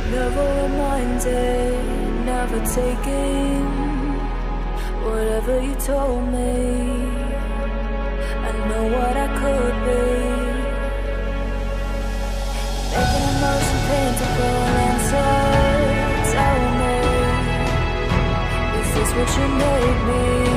Never reminded, never taking whatever you told me. I know what I could be, making emotion paintable answer. Tell me, is this what you made me?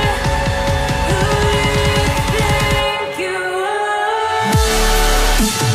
You